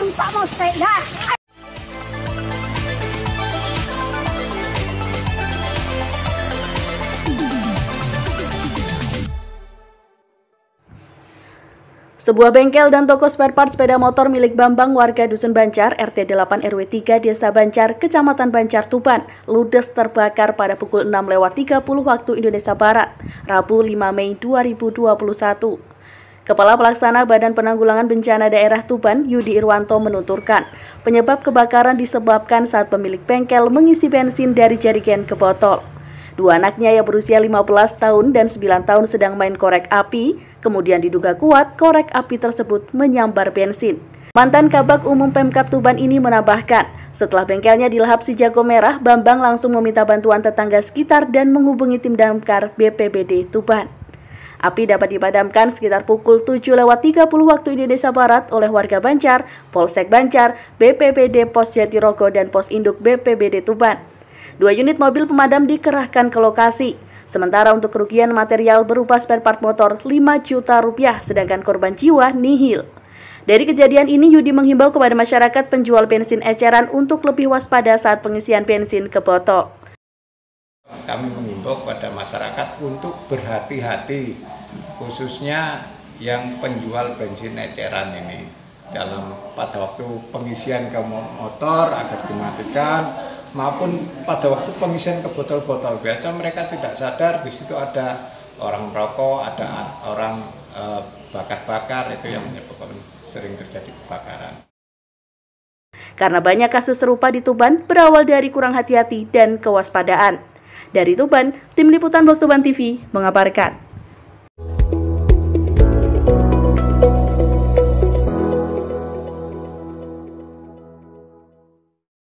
nampak mau sepeda. Sebuah bengkel dan toko spare part sepeda motor milik Bambang warga Dusun Bancar, RT 8 RW 3 Desa Bancar, Kecamatan Bancar, Tuban, ludes terbakar pada pukul 6.30 waktu Indonesia Barat, Rabu 5 Mei 2021. Kepala Pelaksana Badan Penanggulangan Bencana Daerah Tuban, Yudi Irwanto menuturkan, penyebab kebakaran disebabkan saat pemilik bengkel mengisi bensin dari jerigen ke botol. Dua anaknya yang berusia 15 tahun dan 9 tahun sedang main korek api, kemudian diduga kuat korek api tersebut menyambar bensin. Mantan Kabag Umum Pemkab Tuban ini menambahkan, setelah bengkelnya dilahap si jago merah, Bambang langsung meminta bantuan tetangga sekitar dan menghubungi tim damkar BPBD Tuban. Api dapat dipadamkan sekitar pukul 7.30 waktu Indonesia Barat oleh warga Bancar, Polsek Bancar, BPBD Pos Jatirogo, dan Pos Induk BPBD Tuban. 2 unit mobil pemadam dikerahkan ke lokasi. Sementara untuk kerugian material berupa spare part motor 5 juta rupiah, sedangkan korban jiwa nihil. Dari kejadian ini, Yudi menghimbau kepada masyarakat penjual bensin eceran untuk lebih waspada saat pengisian bensin ke botol. Kami menghimbau kepada masyarakat untuk berhati-hati, khususnya yang penjual bensin eceran ini. Pada waktu pengisian ke motor agar dimatikan, maupun pada waktu pengisian ke botol-botol. Biasa mereka tidak sadar di situ ada orang merokok, ada orang bakar-bakar, itu yang menyebabkan sering terjadi kebakaran. Karena banyak kasus serupa di Tuban berawal dari kurang hati-hati dan kewaspadaan. Dari Tuban, Tim Liputan Blog Tuban TV mengabarkan.